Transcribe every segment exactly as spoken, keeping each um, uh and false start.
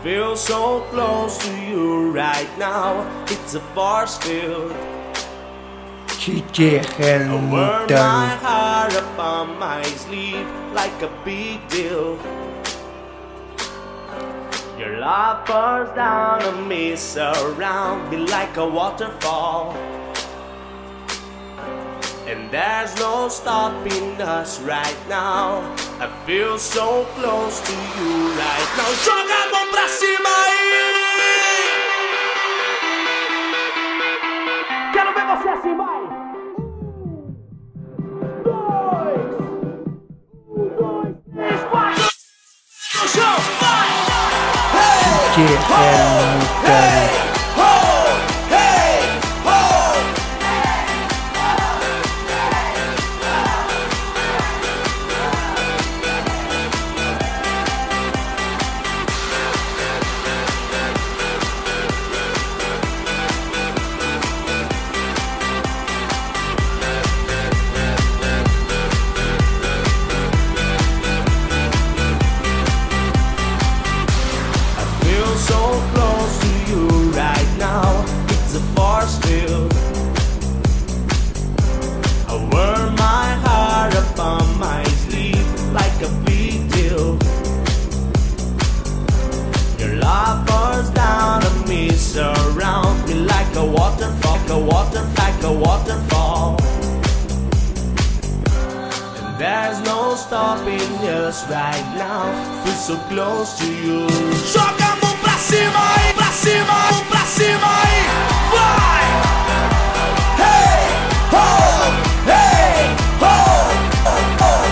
feel so close to you right now. It's a force field. D J I wear my Helmuttan. heart up on my sleeve like a big deal. Your love pours down on me, surround me like a waterfall. And there's no stopping us right now. I feel so close to you right now. Joga a mão pra cima aí! Quero ver você assim, vai! D J Helmuttan. So close to you right now, it's a force field. I wear my heart up on my sleeve like a big deal. Your love pours down on me, surround me like a waterfall, like a water, like a waterfall. And there's no stopping us right now. We're so close to you. Joga a mão pra cima aí, pra cima, pra cima aí, vai! Hey, ho, hey, ho, oh, oh.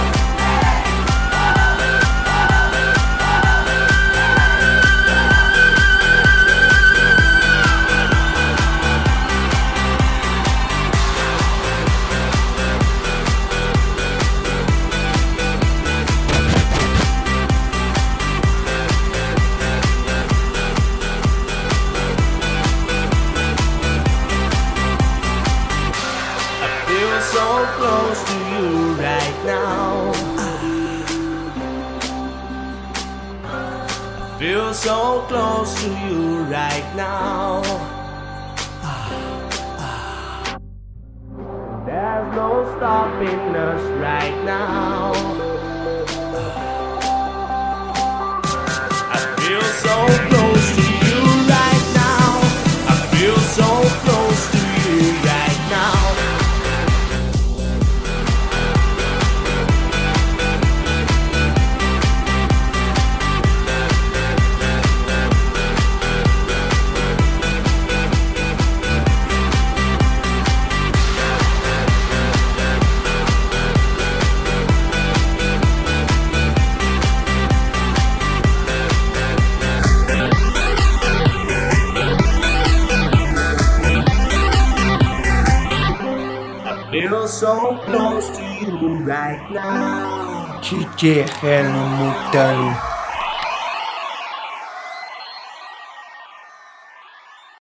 So close to you right now. I feel so close to you right now. There's no stopping us right now. I feel so close to you right now. I feel so close to you right now. Feel so close to you right now. D J Helmuttan.